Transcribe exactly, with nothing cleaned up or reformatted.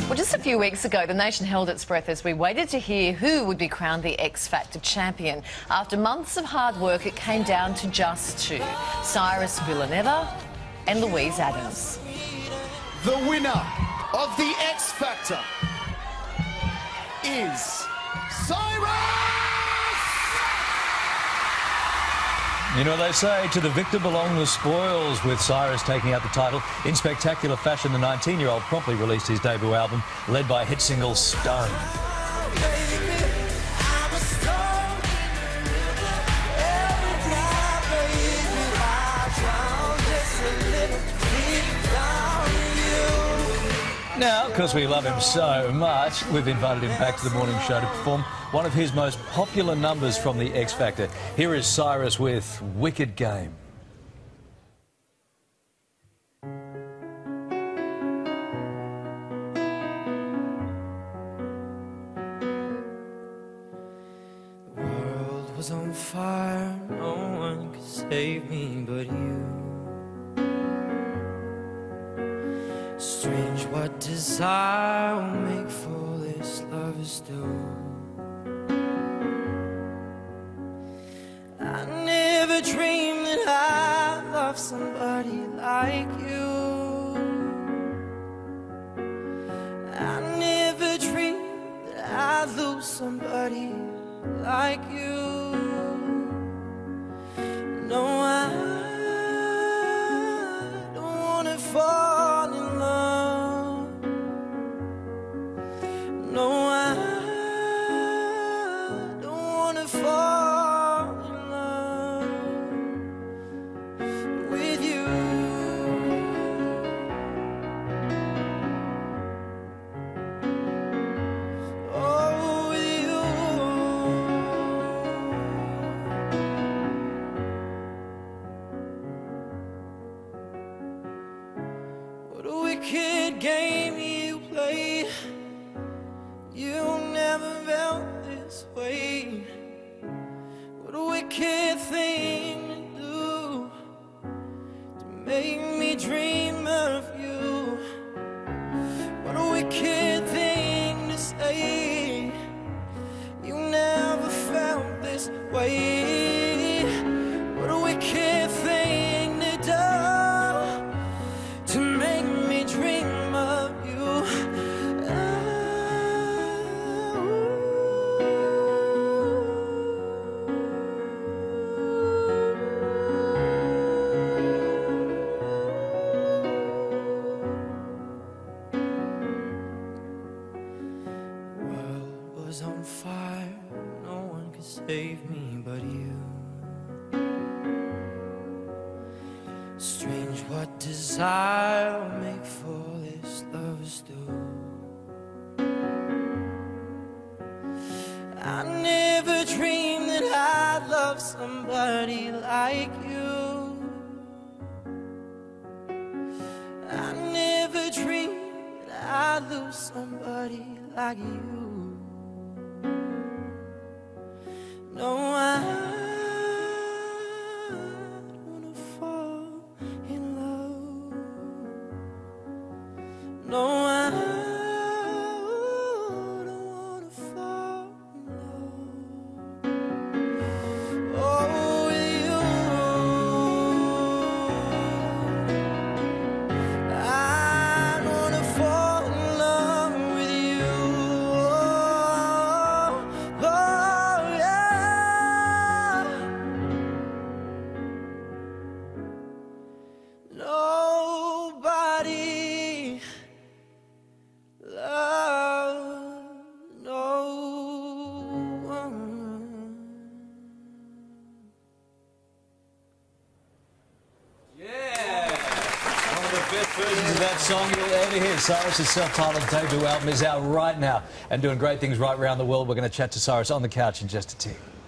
Well, just a few weeks ago, the nation held its breath as we waited to hear who would be crowned the X Factor champion. After months of hard work, it came down to just two, Cyrus Villanueva and Louise Adams. The winner of the X Factor is Cyrus! You know, they say to the victor belong the spoils, with Cyrus taking out the title. In spectacular fashion, the nineteen-year-old promptly released his debut album, led by hit single Stone. Now, because we love him so much, we've invited him back to the morning show to perform one of his most popular numbers from the X Factor. Here is Cyrus with Wicked Game. The world was on fire, no one could save me but you. Strange what desire will make foolish lovers do. I never dreamed that I'd love somebody like you. I never dreamed that I'd lose somebody like you. No, I don't wanna fall in love. No, I don't wanna fall in love with you. Oh, with you. What a wicked game you played. You never felt this way. What a wicked thing to do, to make me dream of you. What a wicked thing to say. You never felt this way. What a wicked thing to do, to make me dream of you. Was on fire, no one could save me but you. Strange what desire will make foolish lovers do. I never dreamed that I'd love somebody like you. I never dreamed that I'd lose somebody like you. No, I don't wanna fall in love. No, I don't wanna fall in love. Oh, with you. I don't wanna fall in love with you. Oh, oh yeah. Nobody loves no one. Yeah! One of the best versions of that song you'll ever hear. Cyrus' self-titled debut album is out right now and doing great things right around the world. We're going to chat to Cyrus on the couch in just a tick.